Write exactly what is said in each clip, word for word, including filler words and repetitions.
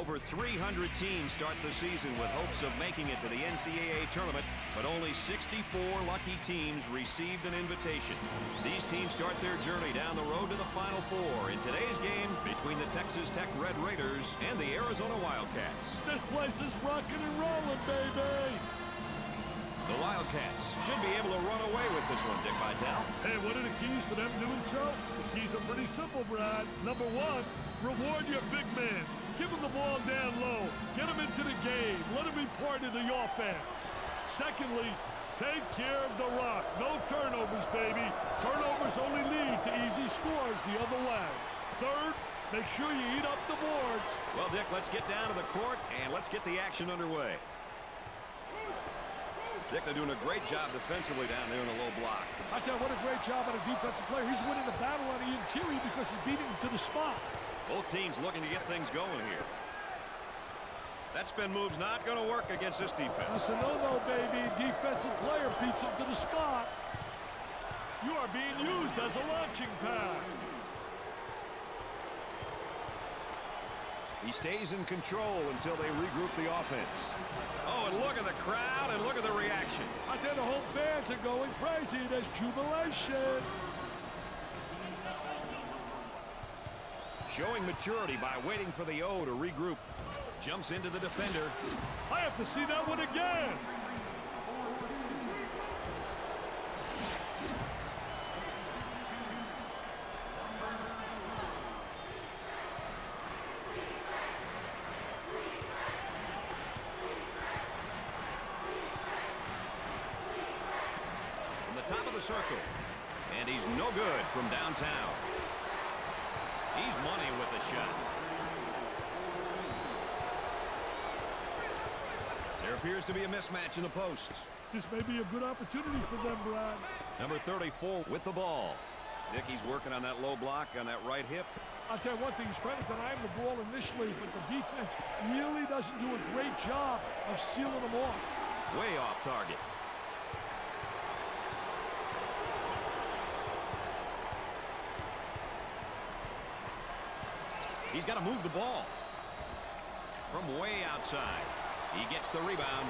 Over three hundred teams start the season with hopes of making it to the N C double A tournament, but only sixty-four lucky teams received an invitation. These teams start their journey down the road to the Final Four in today's game between the Texas Tech Red Raiders and the Arizona Wildcats. This place is rocking and rolling, baby! The Wildcats should be able to run away with this one, Dick Vitale. Hey, what are the keys for them doing so? The keys are pretty simple, Brad. Number one, reward your big man. Give him the ball down low. Get him into the game. Let him be part of the offense. Secondly, take care of the rock. No turnovers, baby. Turnovers only lead to easy scores the other way. Third, make sure you eat up the boards. Well, Dick, let's get down to the court and let's get the action underway. Dick, they're doing a great job defensively down there in the low block. I tell you, what a great job on a defensive player. He's winning the battle on the interior because he's beating him to the spot. Both teams looking to get things going here. That spin move's not going to work against this defense. That's a no-no, baby. Defensive player beats him to the spot. You are being used as a launching pad. He stays in control until they regroup the offense. Oh, and look at the crowd, and look at the reaction. I tell you, the home fans are going crazy. There's jubilation. Showing maturity by waiting for the O to regroup. Jumps into the defender. I have to see that one again. Top of the circle, and he's no good from downtown. He's money with the shot. There appears to be a mismatch in the post. This may be a good opportunity for them, Brad. Number thirty-four with the ball. Dickey's working on that low block on that right hip. I'll tell you one thing, he's trying to deny him the ball initially, but the defense really doesn't do a great job of sealing them off. Way off target. He's got to move the ball from way outside. He gets the rebound.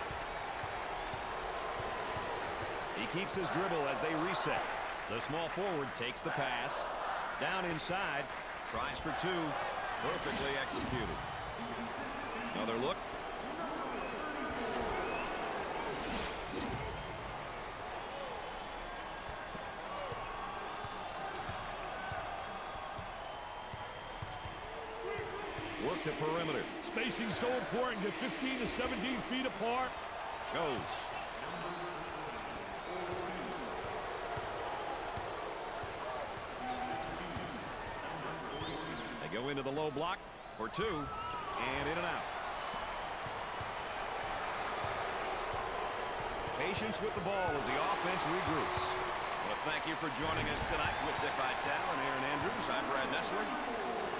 He keeps his dribble as they reset. The small forward takes the pass. Down inside. Tries for two. Perfectly executed. Another look. Work the perimeter. Spacing so important. Get fifteen to seventeen feet apart. Goes. They go into the low block for two. And in and out. Patience with the ball as the offense regroups. Well, thank you for joining us tonight with Dick Vitale and Aaron Andrews. I'm Brad Nessler.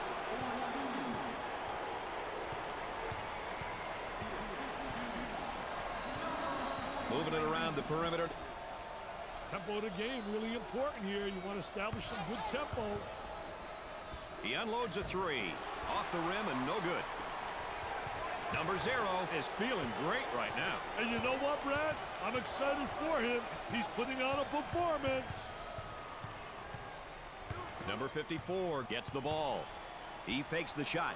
Moving it around the perimeter. Tempo of the game really important here. You want to establish some good tempo. He unloads a three. Off the rim and no good. Number zero is feeling great right now. And you know what, Brad? I'm excited for him. He's putting on a performance. Number fifty-four gets the ball. He fakes the shot.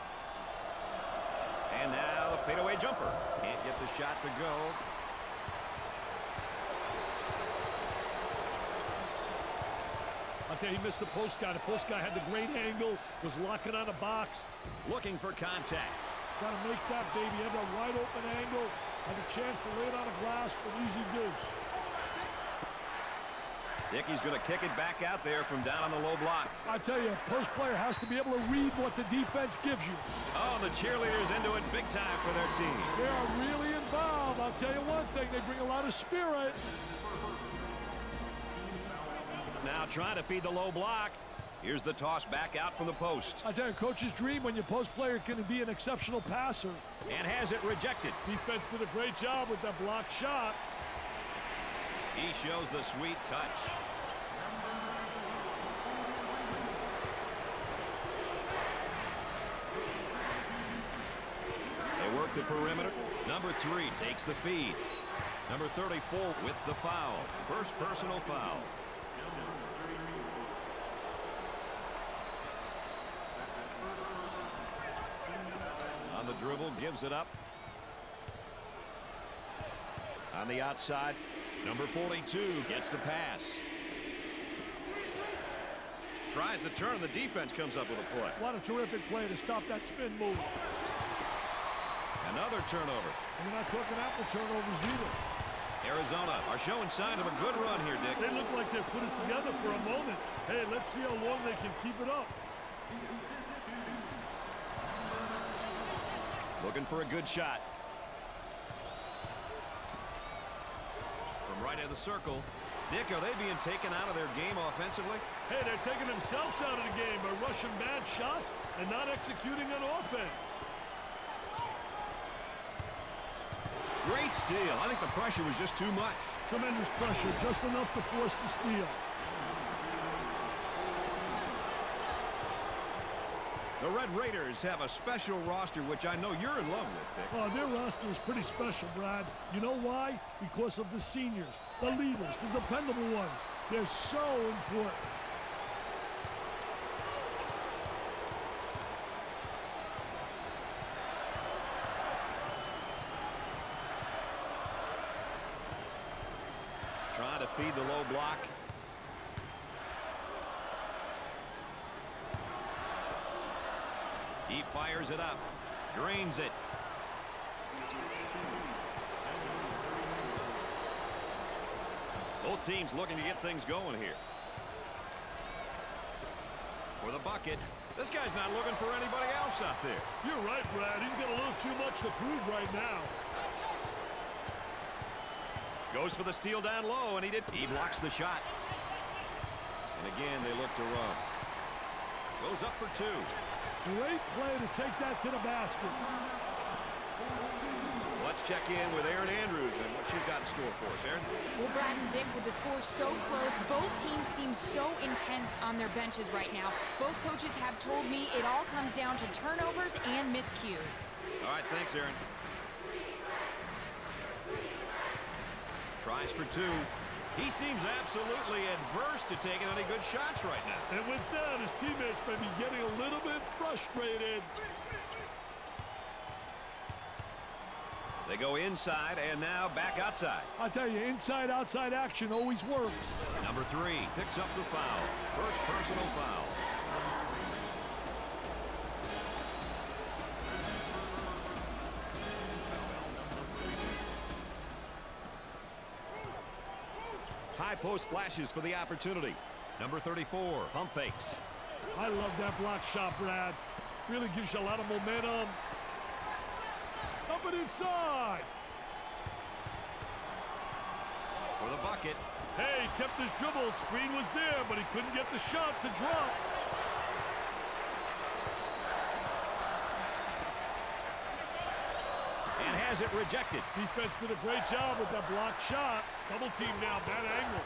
And now the fadeaway jumper. Can't get the shot to go. I'll tell you, he missed the post guy. The post guy had the great angle, was locking on a box. Looking for contact. Got to make that, baby. Have that wide open angle. Have a chance to lay it on a glass for an easy deuce. Dickey's going to kick it back out there from down on the low block. I tell you, a post player has to be able to read what the defense gives you. Oh, the cheerleaders into it big time for their team. They are really involved. I'll tell you one thing, they bring a lot of spirit. Now trying to feed the low block. Here's the toss back out from the post. I tell you, coach's dream when your post player can be an exceptional passer. And has it rejected. Defense did a great job with that block shot. He shows the sweet touch. the perimeter. Number three takes the feed. Number thirty-four with the foul. First personal foul. On the dribble, gives it up. On the outside, number forty-two gets the pass. Tries to turn, the defense comes up with a play. What a terrific play to stop that spin move. Another turnover. And we're not talking apple turnovers either. Arizona are showing signs of a good run here, Dick. They look like they put it together for a moment. Hey, let's see how long they can keep it up. Looking for a good shot. From right in the circle. Dick, are they being taken out of their game offensively? Hey, they're taking themselves out of the game by rushing bad shots and not executing on offense. Great steal. I think the pressure was just too much. Tremendous pressure, just enough to force the steal. The Red Raiders have a special roster, which I know you're in love with, Dick. Oh, their roster is pretty special, Brad. You know why? Because of the seniors, the leaders, the dependable ones. They're so important. Trying to feed the low block. He fires it up. Drains it. Both teams looking to get things going here. For the bucket. This guy's not looking for anybody else out there. You're right, Brad. He's got a little too much to prove right now. Goes for the steal down low, and he did. He blocks the shot. And again, they look to run. Goes up for two. Great play to take that to the basket. Let's check in with Erin Andrews and what she's got in store for us, Erin. Well, Brad and Dick, with the score so close, both teams seem so intense on their benches right now. Both coaches have told me it all comes down to turnovers and miscues. All right, thanks, Erin. Tries for two. He seems absolutely adverse to taking any good shots right now. And with that, his teammates may be getting a little bit frustrated. They go inside and now back outside. I tell you, inside-outside action always works. Number three picks up the foul. First personal foul. High post flashes for the opportunity. Number thirty-four, pump fakes. I love that block shot, Brad. Really gives you a lot of momentum. Up and inside. For the bucket. Hey, kept his dribble. Screen was there, but he couldn't get the shot to drop. And has it rejected. Defense did a great job with that block shot. Double team now, bad angle.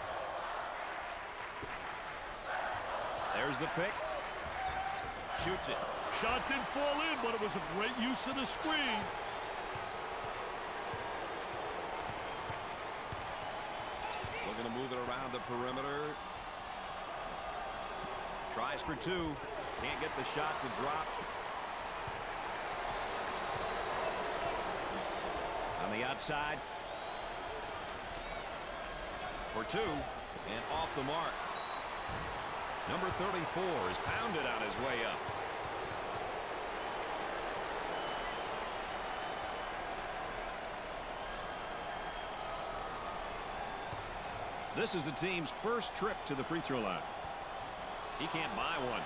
There's the pick. Shoots it. Shot didn't fall in, but it was a great use of the screen. Looking to move it around the perimeter. Tries for two. Can't get the shot to drop. On the outside. For two. And off the mark. Number thirty-four is pounded on his way up. This is the team's first trip to the free throw line. He can't buy one.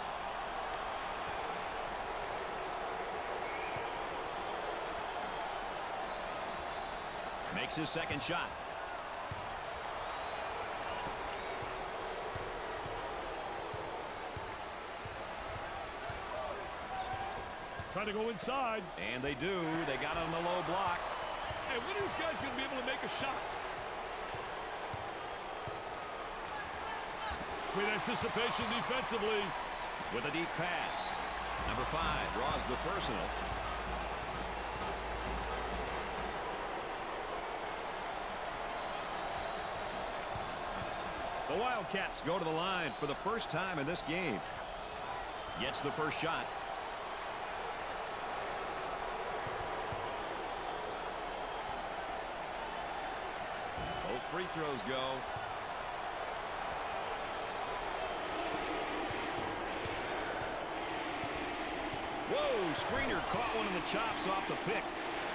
Makes his second shot. Trying to go inside. And they do. They got on the low block. Hey, when are these guys going to be able to make a shot? Great anticipation defensively. With a deep pass. Number five draws the personal. The Wildcats go to the line for the first time in this game. Gets the first shot. Both free throws go. Whoa, screener caught one in the chops off the pick.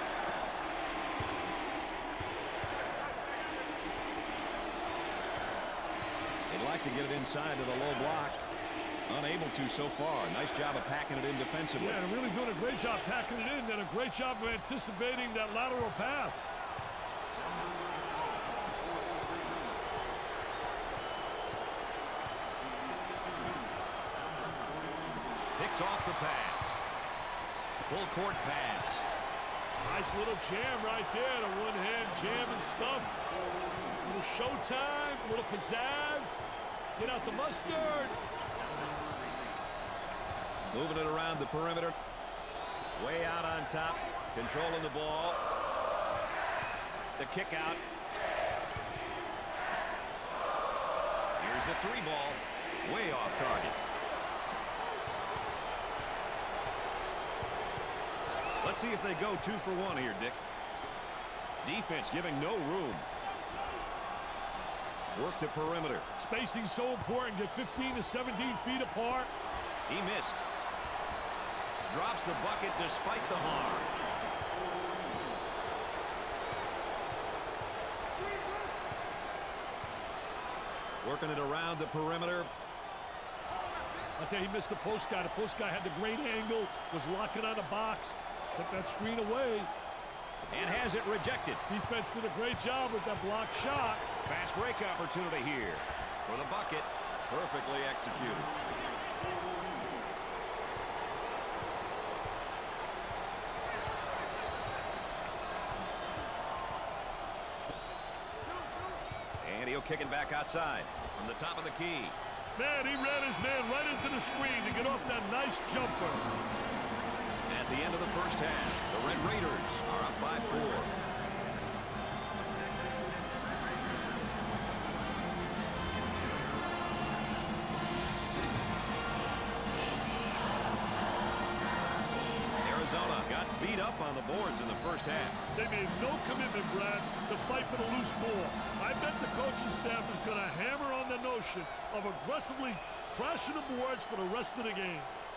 They'd like to get it inside to the low block. Unable to so far. Nice job of packing it in defensively. Yeah, and really doing a great job packing it in, and a great job of anticipating that lateral pass. Picks off the pass. Full court pass. Nice little jam right there. The one-hand jam and stuff. A little showtime, a little pizzazz. Get out the mustard. Moving it around the perimeter. Way out on top. Controlling the ball. The kick out. Here's the three ball. Way off target. Let's see if they go two for one here, Dick. Defense giving no room. Work the perimeter. Spacing so important. Get fifteen to seventeen feet apart. He missed. Drops the bucket despite the harm. Working it around the perimeter. I'll tell you, he missed the post guy. The post guy had the great angle, was locking on the box, set that screen away. And has it rejected. Defense did a great job with that block shot. Fast break opportunity here for the bucket. Perfectly executed. And he'll kick it back outside from the top of the key. Man, he ran his man right into the screen to get off that nice jumper. At the end of the first half, the Red Raiders are up by four. Arizona got beat up on the boards in the first half. They made no commitment, Brad, to fight for the loose ball. I bet the coaching staff is going to hammer on the notion of aggressively crashing the boards for the rest of the game.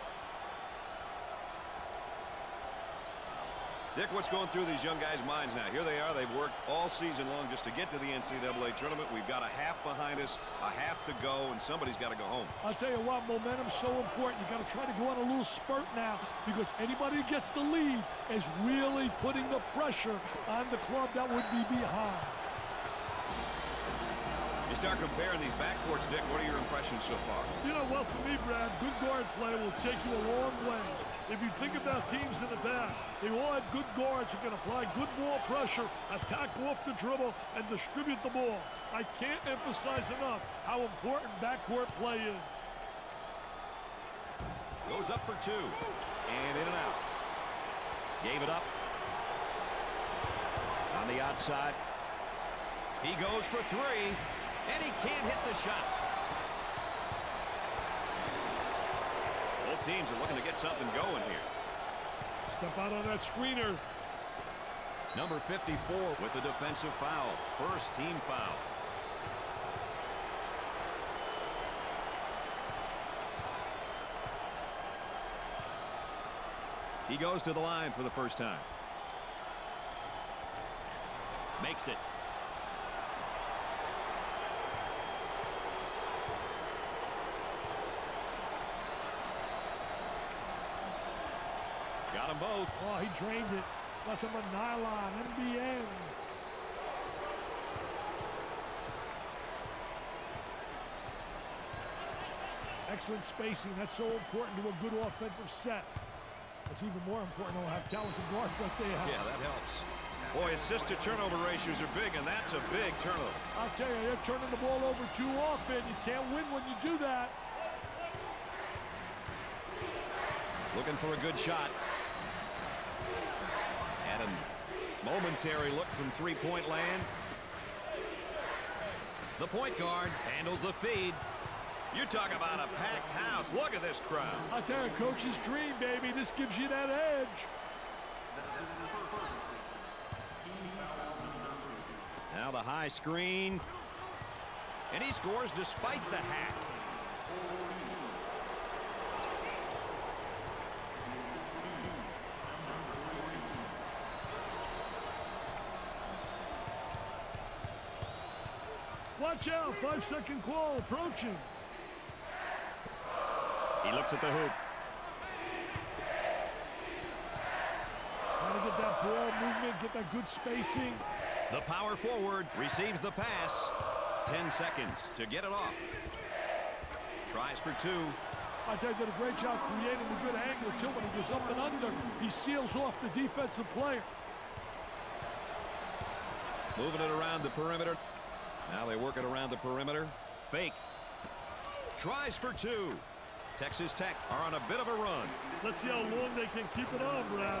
Dick, what's going through these young guys' minds now? Here they are. They've worked all season long just to get to the N C double A tournament. We've got a half behind us, a half to go, and somebody's got to go home. I'll tell you what, momentum's so important. You got to try to go on a little spurt now, because anybody who gets the lead is really putting the pressure on the club that would be behind. You start comparing these backcourts, Dick. What are your impressions so far? You know, well, for me, Brad, good guard play will take you a long ways. If you think about teams in the past, they all had good guards who can apply good ball pressure, attack off the dribble, and distribute the ball. I can't emphasize enough how important backcourt play is. Goes up for two. And in and out. Gave it up. On the outside. He goes for three. And he can't hit the shot. Both teams are looking to get something going here. Step out on that screener. Number fifty-four with the defensive foul. First team foul. He goes to the line for the first time. Makes it. Got them both. Oh, he drained it. Left him a nylon, M B N. Excellent spacing. That's so important to a good offensive set. It's even more important to have talented guards like they have. Yeah, that helps. Boy, assist to turnover ratios are big, and that's a big turnover. I'll tell you, they're turning the ball over too often. You can't win when you do that. Looking for a good shot. And a momentary look from three-point land. The point guard handles the feed. You talk about a packed house. Look at this crowd. I tell you, coach's dream, baby. This gives you that edge. Now the high screen. And he scores despite the hack. Watch out, five-second call approaching. He looks at the hoop. Trying to get that ball movement, get that good spacing. The power forward receives the pass. Ten seconds to get it off. Tries for two. I tell you, did a great job creating a good angle, too. When he goes up and under, he seals off the defensive player. Moving it around the perimeter. Now they work it around the perimeter. Fake. Tries for two. Texas Tech are on a bit of a run. Let's see how long they can keep it on, Brad.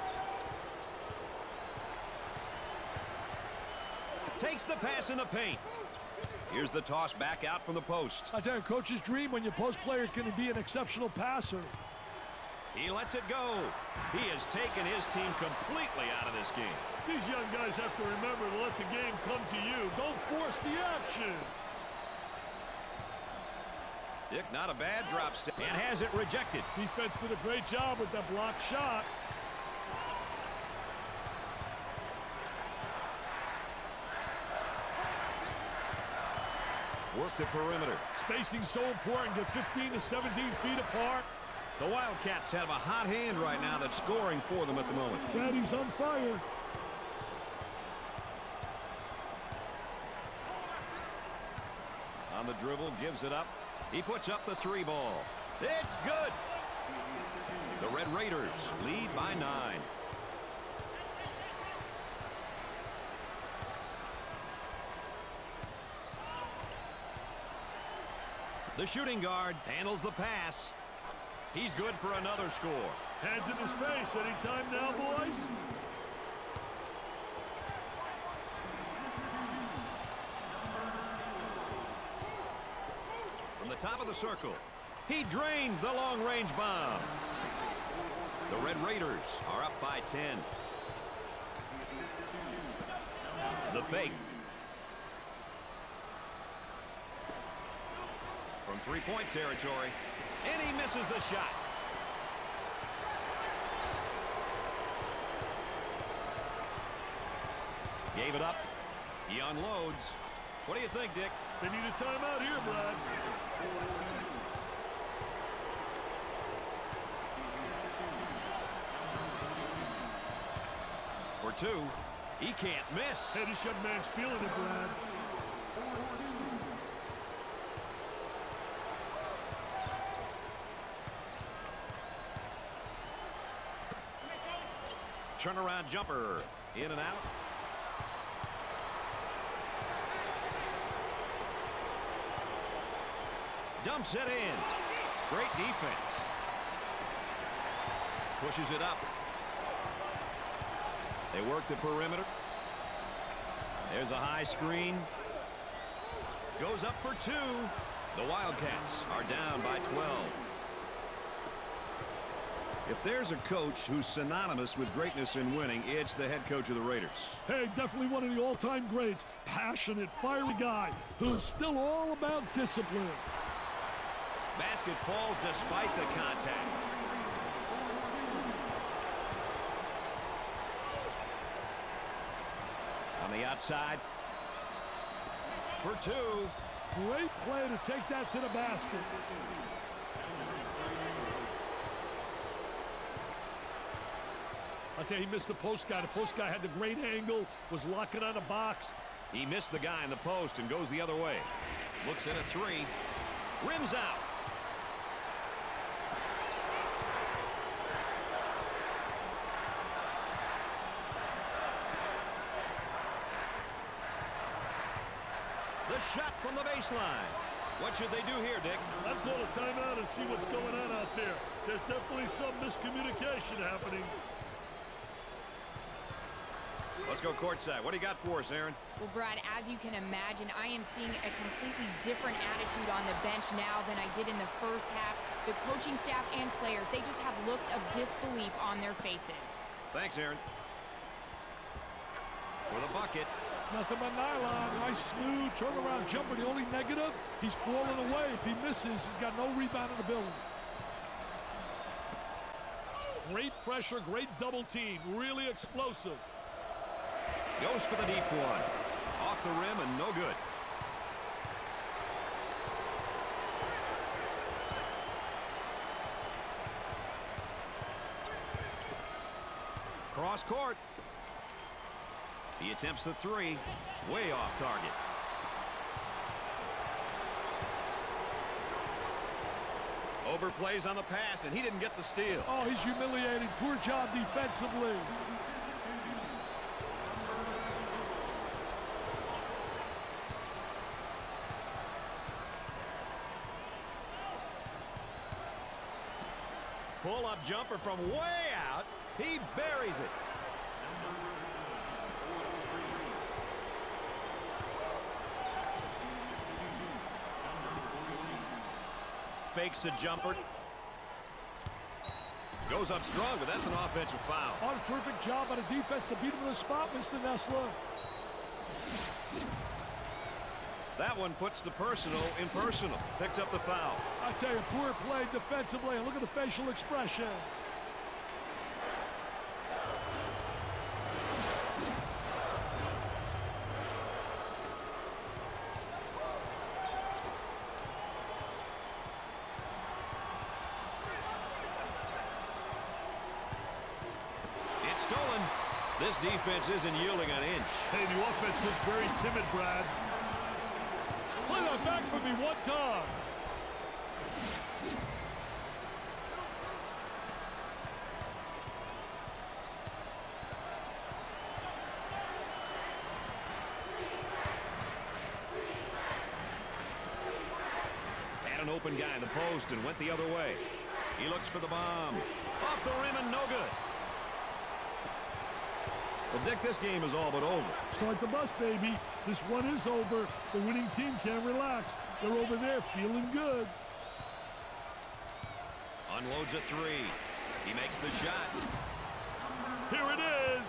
Takes the pass in the paint. Here's the toss back out from the post. I tell you, coach's dream when your post player can be an exceptional passer. He lets it go. He has taken his team completely out of this game. These young guys have to remember to let the game come to you. Don't force the action. Dick, not a bad drop step, and has it rejected. Defense did a great job with that block shot. Work the perimeter. Spacing so important. Get fifteen to seventeen feet apart. The Wildcats have a hot hand right now that's scoring for them at the moment. Daddy's on fire. On the dribble, gives it up. He puts up the three ball. It's good. The Red Raiders lead by nine. The shooting guard handles the pass. He's good for another score. Hands in his face. Anytime now, boys. From the top of the circle, he drains the long-range bomb. The Red Raiders are up by ten. The fake. From three-point territory, and he misses the shot. Gave it up. He unloads. What do you think, Dick? They need a timeout here, Brad. For two, he can't miss. Hey, this young man's feeling it, Brad. Turnaround jumper. In and out. Dumps it in. Great defense. Pushes it up. They work the perimeter. There's a high screen. Goes up for two. The Wildcats are down by twelve. If there's a coach who's synonymous with greatness in winning, it's the head coach of the Raiders. Hey, definitely one of the all-time greats. Passionate, fiery guy who's still all about discipline. Basket falls despite the contact. On the outside. For two. Great play to take that to the basket. I'll tell you, he missed the post guy. The post guy had the great angle, was locking on the box. He missed the guy in the post and goes the other way. Looks at a three. Rims out. The shot from the baseline. What should they do here, Dick? I'd call a timeout and see what's going on out there. There's definitely some miscommunication happening. Let's go courtside. What do you got for us, Aaron? Well, Brad, as you can imagine, I am seeing a completely different attitude on the bench now than I did in the first half. The coaching staff and players, they just have looks of disbelief on their faces. Thanks, Aaron. For the bucket. Nothing but nylon. Nice, smooth, turnaround jumper. The only negative, he's falling away. If he misses, he's got no rebound in the building. Great pressure, great double team. Really explosive. Goes for the deep one. Off the rim and no good. Cross court. He attempts the three. Way off target. Overplays on the pass, and he didn't get the steal. Oh, he's humiliated. Poor job defensively. Pull-up jumper from way out. He buries it. Fakes a jumper. Goes up strong, but that's an offensive foul. Oh, a terrific job on the defense to beat him in the spot, Mister Nessler. That one puts the personal in personal. Picks up the foul. I tell you, poor play defensively. And look at the facial expression. It's stolen. This defense isn't yielding an inch. Hey, the offense looks very timid, Brad. Play that back for me one time. Had an open guy in the post and went the other way. He looks for the bomb. Off the rim and no good. Well, Dick, this game is all but over. Start the bus, baby. This one is over. The winning team can relax. They're over there feeling good. Unloads a three. He makes the shot. Here it is.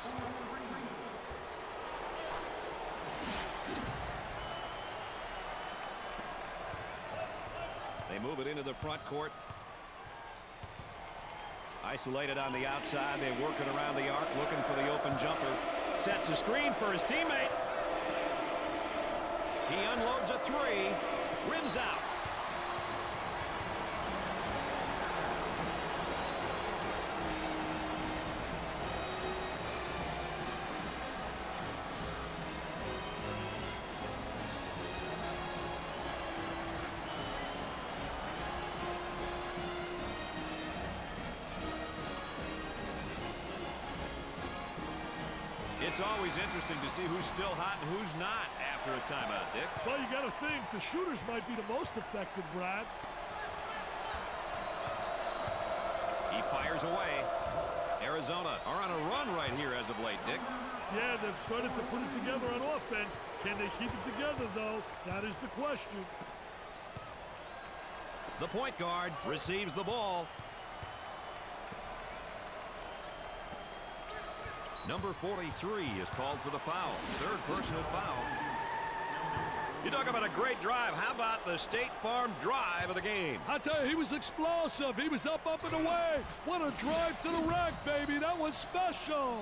They move it into the front court. Isolated on the outside. They work it around the arc, looking for the open jumper. Sets a screen for his teammate. He unloads a three. Rims out. It's always interesting to see who's still hot and who's not after a timeout, Dick. Well, you got to think the shooters might be the most effective, Brad. He fires away. Arizona are on a run right here as of late, Dick. Yeah, they've started to put it together on offense. Can they keep it together, though? That is the question. The point guard receives the ball. Number forty-three is called for the foul. Third personal foul. You talk about a great drive. How about the State Farm drive of the game? I tell you, he was explosive. He was up, up, and away. What a drive to the rack, baby. That was special.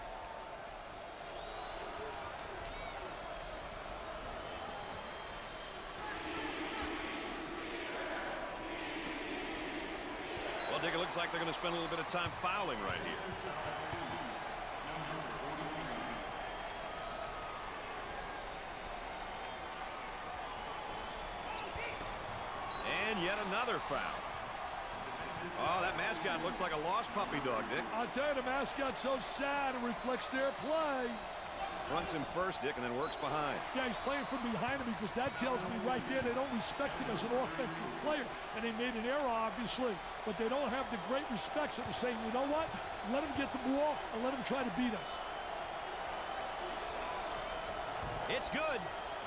Well, Dick, it looks like they're going to spend a little bit of time fouling right here. And yet another foul. Oh, that mascot looks like a lost puppy dog, Dick. I'll tell you, the mascot's so sad it reflects their play. Fronts him first, Dick, and then works behind. Yeah, he's playing from behind him because that tells me right there they don't respect him as an offensive player. And they made an error, obviously, but they don't have the great respect. So they're saying, you know what? Let him get the ball and let him try to beat us. It's good.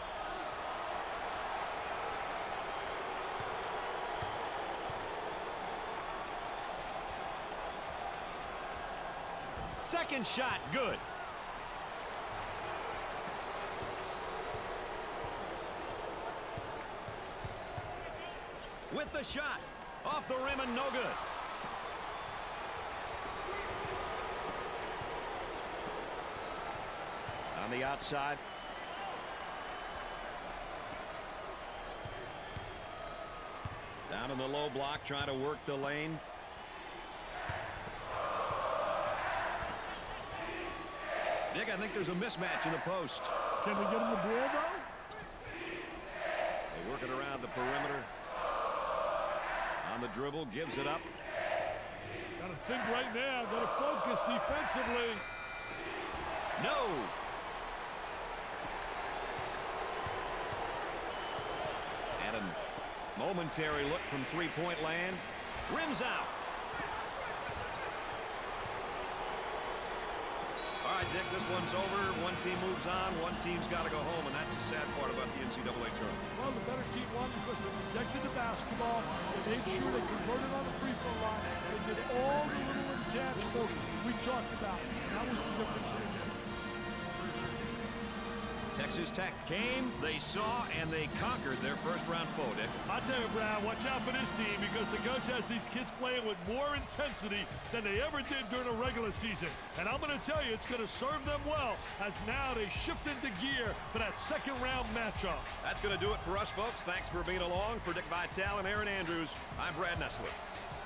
Second shot, good. With the shot, off the rim and no good. On the outside. Down in the low block, trying to work the lane. Dick, I think there's a mismatch in the post. Can we get him the ball, though? They work it around the perimeter. On the dribble, gives it up. Got to think right now. Got to focus defensively. No. And a momentary look from three-point land. Rims out. All right, Dick, this one's over. One team moves on. One team's got to go home, and that's the sad part about the N C double A tournament. Well, the better team won because they protected the basketball. They made sure they converted on the free throw line. They did all the little intangibles we talked about. That was the difference in the game. Texas Tech came, they saw, and they conquered their first-round foe, Dick. I tell you, Brad, watch out for this team because the coach has these kids playing with more intensity than they ever did during the regular season. And I'm going to tell you, it's going to serve them well as now they shift into gear for that second-round matchup. That's going to do it for us, folks. Thanks for being along. For Dick Vitale and Aaron Andrews, I'm Brad Nessler.